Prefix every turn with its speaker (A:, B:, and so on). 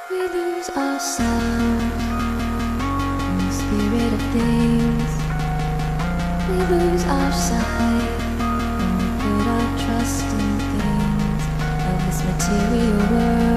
A: We lose ourselves in the spirit of things. We lose our sight when we put our trust in things of this material world.